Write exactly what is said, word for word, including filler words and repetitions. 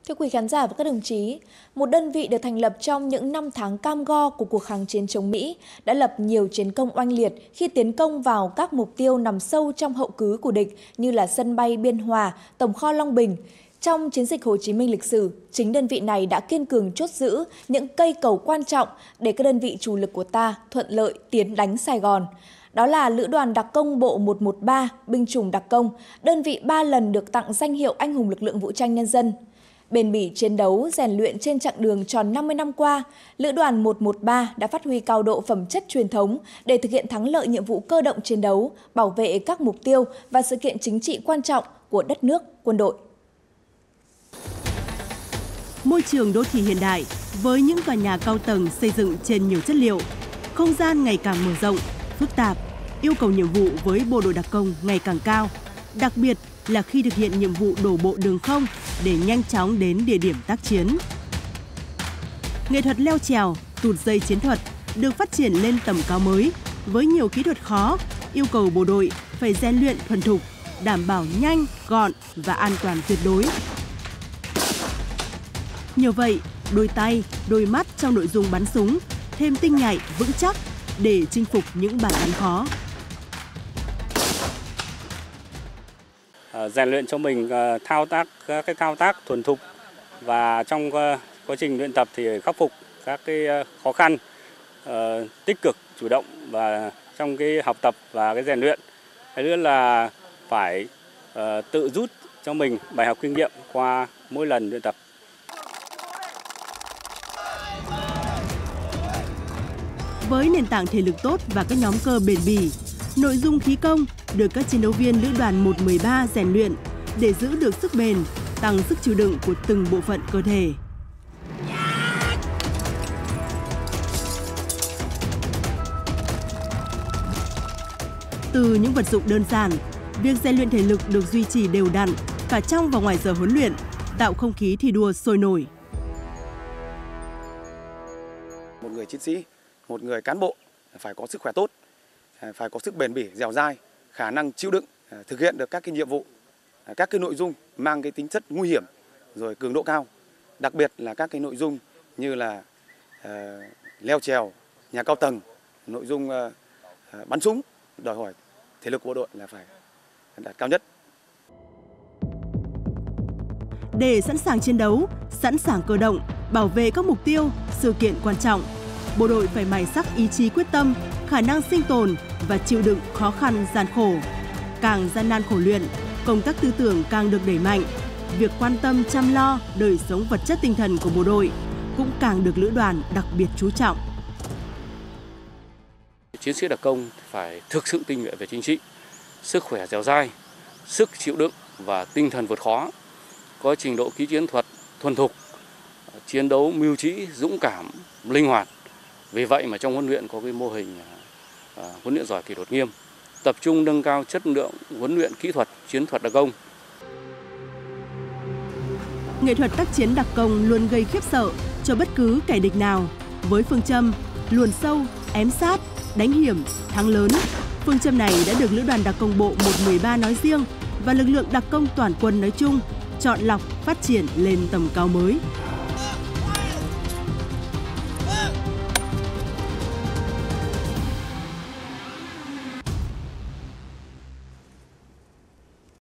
Thưa quý khán giả và các đồng chí, một đơn vị được thành lập trong những năm tháng cam go của cuộc kháng chiến chống Mỹ đã lập nhiều chiến công oanh liệt khi tiến công vào các mục tiêu nằm sâu trong hậu cứ của địch như là sân bay Biên Hòa, tổng kho Long Bình. Trong chiến dịch Hồ Chí Minh lịch sử, chính đơn vị này đã kiên cường chốt giữ những cây cầu quan trọng để các đơn vị chủ lực của ta thuận lợi tiến đánh Sài Gòn. Đó là Lữ đoàn Đặc công Bộ một một ba, binh chủng đặc công, đơn vị ba lần được tặng danh hiệu Anh hùng lực lượng vũ trang nhân dân. Bền bỉ chiến đấu, rèn luyện trên chặng đường tròn năm mươi năm qua, Lữ đoàn một một ba đã phát huy cao độ phẩm chất truyền thống để thực hiện thắng lợi nhiệm vụ cơ động chiến đấu, bảo vệ các mục tiêu và sự kiện chính trị quan trọng của đất nước, quân đội. Môi trường đô thị hiện đại với những tòa nhà cao tầng xây dựng trên nhiều chất liệu, không gian ngày càng mở rộng, phức tạp, yêu cầu nhiệm vụ với bộ đội đặc công ngày càng cao, đặc biệt là khi thực hiện nhiệm vụ đổ bộ đường không để nhanh chóng đến địa điểm tác chiến. Nghệ thuật leo trèo, tụt dây chiến thuật được phát triển lên tầm cao mới với nhiều kỹ thuật khó, yêu cầu bộ đội phải rèn luyện thuần thục, đảm bảo nhanh, gọn và an toàn tuyệt đối. Nhờ vậy, đôi tay, đôi mắt trong nội dung bắn súng thêm tinh nhạy, vững chắc để chinh phục những bản án khó. Rèn luyện cho mình thao tác các cái thao tác thuần thục và trong quá trình luyện tập thì khắc phục các cái khó khăn, tích cực, chủ động và trong cái học tập và cái rèn luyện. Cái nữa là phải tự rút cho mình bài học kinh nghiệm qua mỗi lần luyện tập. Với nền tảng thể lực tốt và các nhóm cơ bền bỉ, nội dung khí công được các chiến đấu viên Lữ đoàn một một ba rèn luyện để giữ được sức bền, tăng sức chịu đựng của từng bộ phận cơ thể. Từ những vật dụng đơn giản, việc rèn luyện thể lực được duy trì đều đặn cả trong và ngoài giờ huấn luyện, tạo không khí thi đua sôi nổi. Một người chiến sĩ, một người cán bộ phải có sức khỏe tốt, phải có sức bền bỉ, dẻo dai, khả năng chịu đựng, thực hiện được các cái nhiệm vụ, các cái nội dung mang cái tính chất nguy hiểm, rồi cường độ cao. Đặc biệt là các cái nội dung như là uh, leo trèo, nhà cao tầng, nội dung uh, bắn súng, đòi hỏi thể lực của bộ đội là phải đạt cao nhất. Để sẵn sàng chiến đấu, sẵn sàng cơ động, bảo vệ các mục tiêu, sự kiện quan trọng, bộ đội phải mài sắc ý chí quyết tâm, khả năng sinh tồn và chịu đựng khó khăn gian khổ. Càng gian nan khổ luyện, công tác tư tưởng càng được đẩy mạnh. Việc quan tâm chăm lo đời sống vật chất tinh thần của bộ đội cũng càng được lữ đoàn đặc biệt chú trọng. Chiến sĩ đặc công phải thực sự tinh nhuệ về chính trị, sức khỏe dẻo dai, sức chịu đựng và tinh thần vượt khó, có trình độ kỹ chiến thuật thuần thục, chiến đấu mưu trí, dũng cảm, linh hoạt. Vì vậy mà trong huấn luyện có cái mô hình uh, huấn luyện giỏi kỷ luật nghiêm, tập trung nâng cao chất lượng huấn luyện kỹ thuật chiến thuật đặc công. Nghệ thuật tác chiến đặc công luôn gây khiếp sợ cho bất cứ kẻ địch nào. Với phương châm luồn sâu, ém sát, đánh hiểm, thắng lớn, phương châm này đã được Lữ đoàn Đặc công Bộ một một ba nói riêng và lực lượng đặc công toàn quân nói chung chọn lọc phát triển lên tầm cao mới.